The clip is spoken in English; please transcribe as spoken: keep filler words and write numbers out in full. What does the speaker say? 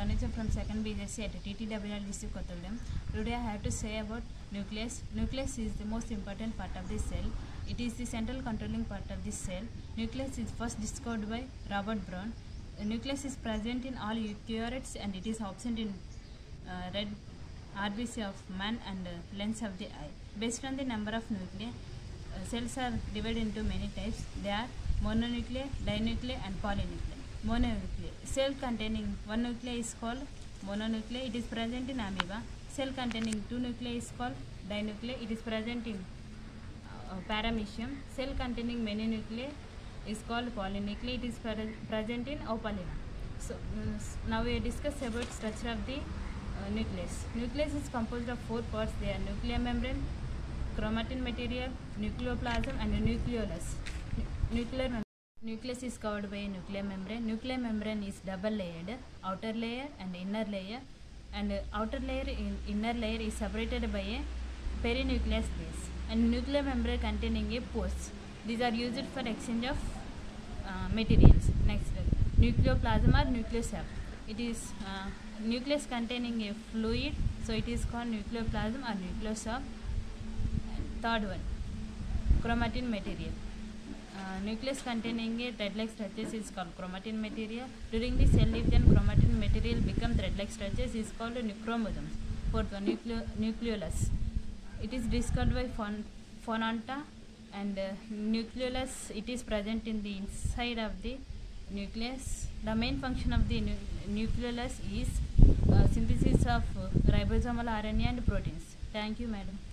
Tanuja from second B S c at T T W L District Kottagudem. Today I have to say about nucleus. Nucleus is the most important part of the cell. It is the central controlling part of the cell. Nucleus is first discovered by Robert Brown. The nucleus is present in all eukaryotes and it is absent in uh, red R B C of man and uh, lens of the eye. Based on the number of nuclei, uh, cells are divided into many types. They are mononuclear, dinuclear and polynuclear. Mononuclear. Cell containing one nuclei is called mononuclear. It is present in amoeba. Cell containing two nuclei is called dinuclear. It is present in uh, paramecium. Cell containing many nuclei is called polynuclear. It is pre present in opalina. So uh, now we discuss about structure of the uh, nucleus. Nucleus is composed of four parts. They are nuclear membrane, chromatin material, nucleoplasm and nucleolus. Nu nuclear membrane. Nucleus is covered by a nuclear membrane. Nuclear membrane is double layered, outer layer and inner layer, and uh, outer layer in inner layer is separated by a perinucleus base, and nuclear membrane containing a pores. These are used for exchange of uh, materials. Next, uh, nucleoplasm or nucleosap. It is uh, nucleus containing a fluid, so it is called nucleoplasm or nucleosap. And third one, chromatin material. Uh, nucleus containing a thread-like structures is called chromatin material. During the cell division, chromatin material become thread-like structures is called chromosomes. Fourth one, nucleo nucleolus. It is discovered by Fon Fonanta, and uh, nucleolus, it is present in the inside of the nucleus. The main function of the nu nucleolus is uh, synthesis of uh, ribosomal R N A and proteins. Thank you, madam.